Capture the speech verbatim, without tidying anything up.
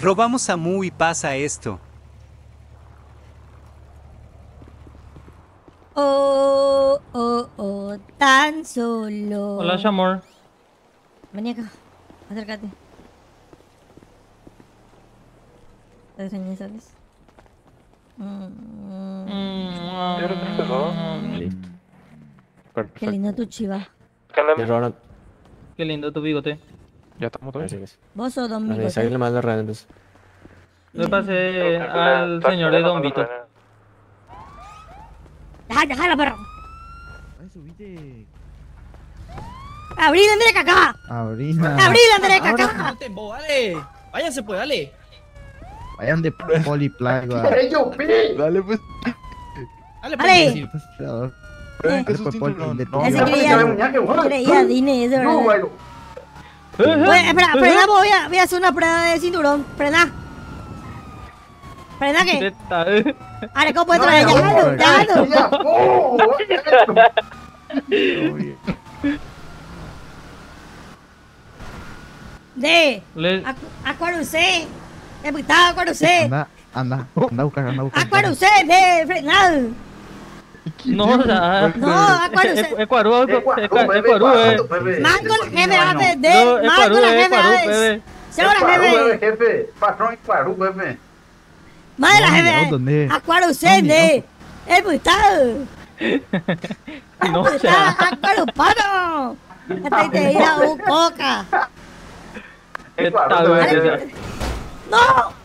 Robamos a Mu y pasa esto. Oh, oh, oh, tan solo. Hola, Shamor. Vení acá, acércate. ¿Te extrañé, sabes? Mm. Listo. Qué Perfecto. lindo tu chiva. Y Ronald, Qué lindo tu bigote. ya estamos todos. Así que sí. Vos sos Don Dale, Bigote. sáquenle más de red entonces. Le pasé al señor de Don Vito. Deja, déjalo, perro. Abrí la Andrea acá. Abrí. Abrí la Andrea acá. No te embo, dale. Váyanse pues, dale. Vayan de poliplaga. Dale, pues. Dale, Dale. pues. Ven, que Después sus poli- cinturones. de- No, Ese no, creía, creía Dine, eso verdad. Bueno, espera, frena, voy a, voy a hacer una prueba de cinturón. Frena. ¿Frena qué? Teta, eh. Ahora, ¿cómo puedes traer? Déjalo, déjalo. De. Le- Acuarusé. He putado Acuarusé. Anda, anda, anda a buscar, anda a buscar. Acuarusé, de frenar. No, ya. No, acuérdese. Ecuador, Ecuador, eh. Más con la jefe, a ver, No, de. Más con Ecuador, la jefe, a Ecuador, ver. bebé. Se va la jefe. jefe. Patrón Ecuador, jefe. Más de la ¿Dónde? jefe. ¿Dónde? Acuarusé, de. He putado. No, Está ya. acuarupano. Hasta te irá un coca. Teta, bebé. ¡No!